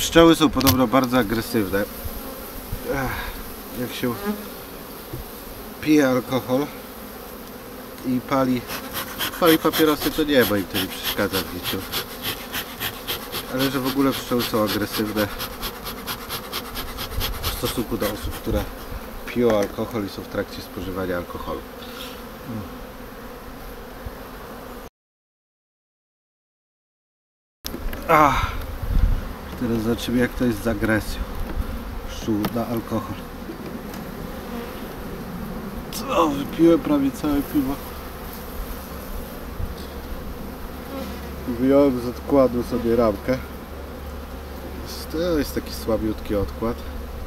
Pszczoły są podobno bardzo agresywne. Jak się pije alkohol i pali papierosy, to nie, bo im to nie przeszkadza w życiu. Ale że w ogóle pszczoły są agresywne w stosunku do osób, które piją alkohol i są w trakcie spożywania alkoholu. Teraz zobaczymy, jak to jest z agresją pszczół na alkohol. Wypiłem prawie całe piwo. Wyjąłem z odkładu sobie ramkę. To jest taki słabiutki odkład.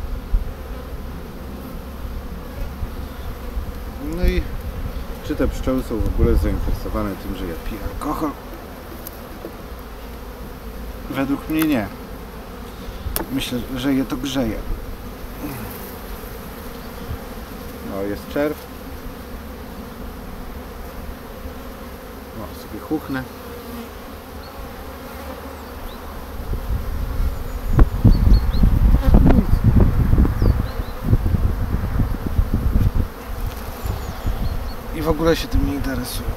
No i czy te pszczoły są w ogóle zainteresowane tym, że ja piję alkohol? Według mnie nie. Myślę, że je to grzeje. No, jest czerw. O, sobie chuchnę. I w ogóle się tym nie interesuję.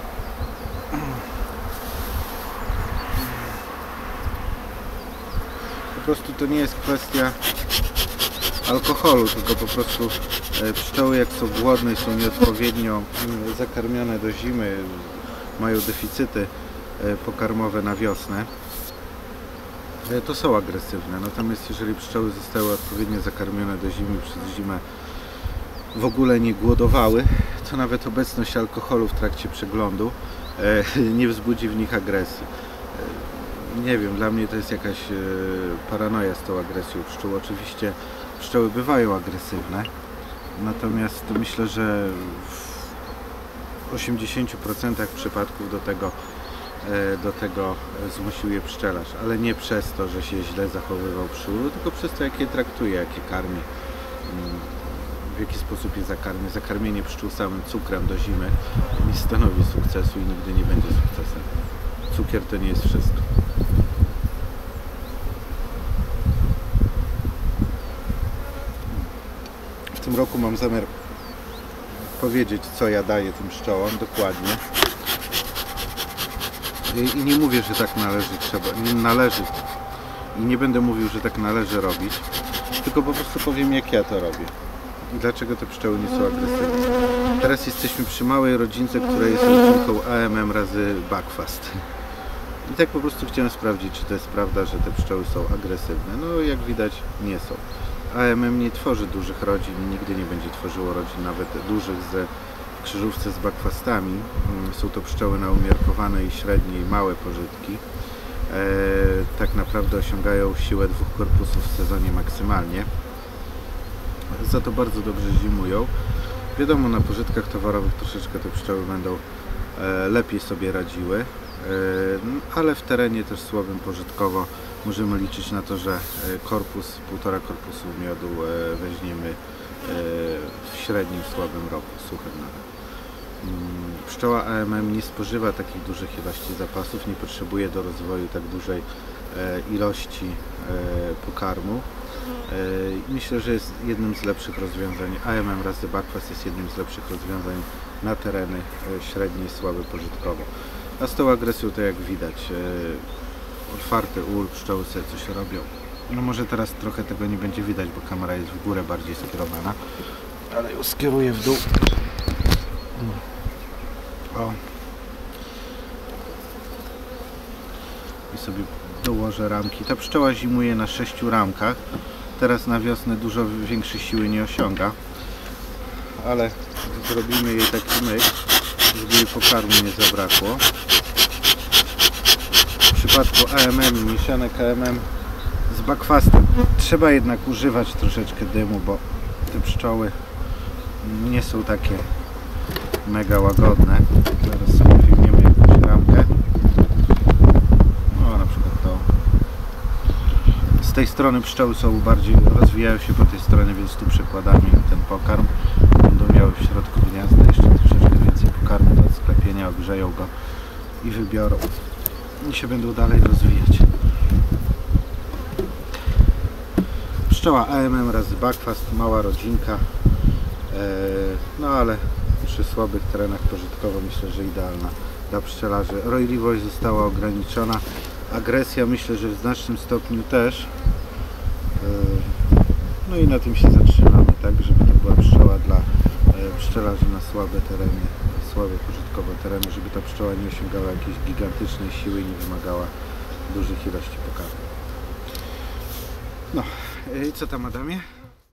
Po prostu to nie jest kwestia alkoholu, tylko po prostu pszczoły, jak są głodne i są nieodpowiednio zakarmione do zimy, mają deficyty pokarmowe na wiosnę, to są agresywne. Natomiast jeżeli pszczoły zostały odpowiednio zakarmione do zimy, przez zimę w ogóle nie głodowały, to nawet obecność alkoholu w trakcie przeglądu nie wzbudzi w nich agresji. Nie wiem, dla mnie to jest jakaś paranoja z tą agresją pszczół. Oczywiście pszczoły bywają agresywne, natomiast myślę, że w 80% przypadków do tego zmusił je pszczelarz, ale nie przez to, że się źle zachowywał przy ulu, tylko przez to, jak je traktuje, jak je karmi, w jaki sposób je zakarmi. Zakarmienie pszczół samym cukrem do zimy nie stanowi sukcesu i nigdy nie będzie sukcesem. Cukier to nie jest wszystko. W tym roku mam zamiar powiedzieć, co ja daję tym pszczołom dokładnie. I nie mówię, że tak należy, i nie będę mówił, że tak należy robić, tylko po prostu powiem, jak ja to robię i dlaczego te pszczoły nie są agresywne. Teraz jesteśmy przy małej rodzince, która jest rodzinką AMM razy Buckfast. I tak po prostu chciałem sprawdzić, czy to jest prawda, że te pszczoły są agresywne. No jak widać, nie są. AMM nie tworzy dużych rodzin, nigdy nie będzie tworzyło rodzin nawet dużych w krzyżówce z Buckfastami. Są to pszczoły na umiarkowane i średnie i małe pożytki. Tak naprawdę osiągają siłę 2 korpusów w sezonie maksymalnie. Za to bardzo dobrze zimują. Wiadomo, na pożytkach towarowych troszeczkę te pszczoły będą lepiej sobie radziły, ale w terenie też słabym pożytkowo możemy liczyć na to, że korpus, 1,5 korpusu miodu weźmiemy w średnim słabym roku, suchym nawet. Pszczoła AMM nie spożywa takich dużych ilości zapasów, nie potrzebuje do rozwoju tak dużej ilości pokarmu. Myślę, że jest jednym z lepszych rozwiązań. AMM razy Buckfast jest jednym z lepszych rozwiązań na tereny średnie i słabe pożytkowo. A z tą agresją to jak widać, otwarty ul, pszczoły sobie coś robią. No może teraz trochę tego nie będzie widać, bo kamera jest w górę bardziej skierowana, ale ją skieruję w dół. O. I sobie dołożę ramki. Ta pszczoła zimuje na 6 ramkach. Teraz na wiosnę dużo większej siły nie osiąga, ale zrobimy jej taki myk, żeby jej pokarmu nie zabrakło. W przypadku AMM, mieszanek AMM z Buckfastem trzeba jednak używać troszeczkę dymu, bo te pszczoły nie są takie mega łagodne. Zaraz sobie wyjmiemy jakąś ramkę. No, na przykład to. Z tej strony pszczoły są bardziej, rozwijają się po tej stronie, więc tu przekładamy im ten pokarm. Będą miały w środku gniazda jeszcze troszeczkę więcej pokarmu do sklepienia, ogrzeją go i wybiorą. I się będą dalej rozwijać. Pszczoła AMM razy Buckfast, mała rodzinka, no ale przy słabych terenach pożytkowo myślę, że idealna dla pszczelarzy. Rojliwość została ograniczona, agresja myślę, że w znacznym stopniu też. No i na tym się zatrzymamy, tak, żeby to była pszczoła dla pszczelarzy na słabe tereny, słabe pożytkowe tereny, żeby ta pszczoła nie osiągała jakiejś gigantycznej siły i nie wymagała dużych ilości pokarmu. No i co tam, Adamie?